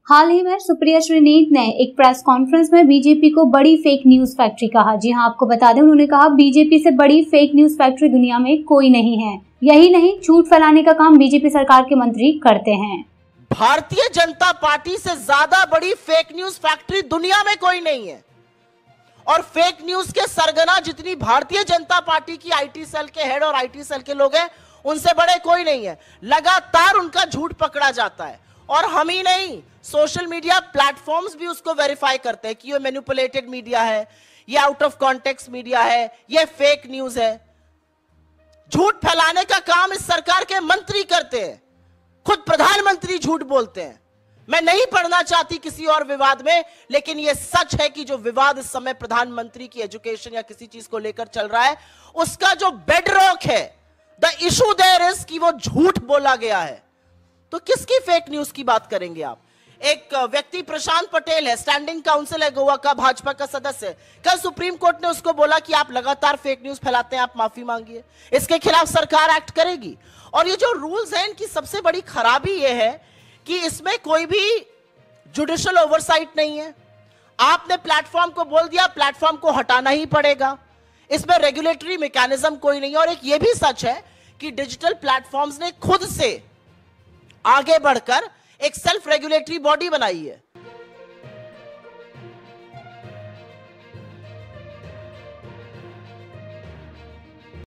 हाल ही में सुप्रिया श्रीनीत ने एक प्रेस कॉन्फ्रेंस में बीजेपी को बड़ी फेक न्यूज फैक्ट्री कहा। जी हां, आपको बता दें, उन्होंने कहा बीजेपी से बड़ी फेक न्यूज फैक्ट्री दुनिया में कोई नहीं है। यही नहीं, झूठ फैलाने का काम बीजेपी सरकार के मंत्री करते हैं। भारतीय जनता पार्टी से ज्यादा बड़ी फेक न्यूज फैक्ट्री दुनिया में कोई नहीं है। और फेक न्यूज के सरगना जितनी भारतीय जनता पार्टी की आईटी सेल के हेड और आईटी सेल के लोग हैं, उनसे बड़े कोई नहीं है। लगातार उनका झूठ पकड़ा जाता है और हम ही नहीं, सोशल मीडिया प्लेटफॉर्म्स भी उसको वेरीफाई करते हैं कि ये मैनिपुलेटेड मीडिया है, ये आउट ऑफ कॉन्टेक्स्ट मीडिया है, ये फेक न्यूज है। झूठ फैलाने का काम इस सरकार के मंत्री करते हैं। खुद प्रधानमंत्री झूठ बोलते हैं। मैं नहीं पढ़ना चाहती किसी और विवाद में, लेकिन यह सच है कि जो विवाद इस समय प्रधानमंत्री की एजुकेशन या किसी चीज को लेकर चल रहा है, उसका जो बेडरॉक है, द इशू देयर इज कि वो झूठ बोला गया है। तो किसकी फेक न्यूज की बात करेंगे आप? एक व्यक्ति प्रशांत पटेल है, स्टैंडिंग काउंसिल है गोवा का, भाजपा का सदस्य। कल सुप्रीम कोर्ट ने उसको बोला कि आप लगातार फेक न्यूज फैलाते हैं, आप माफी मांगिए। इसके खिलाफ सरकार एक्ट करेगी। और ये जो रूल्स हैं, इनकी सबसे बड़ी खराबी ये है कि इसमें कोई भी जुडिशियल ओवरसाइट नहीं है। आपने प्लेटफॉर्म को बोल दिया, प्लेटफॉर्म को हटाना ही पड़ेगा। इसमें रेगुलेटरी मैकेनिज्म कोई नहीं है। और एक ये भी सच है कि डिजिटल प्लेटफॉर्म्स ने खुद से आगे बढ़कर एक सेल्फ रेगुलेटरी बॉडी बनाई है।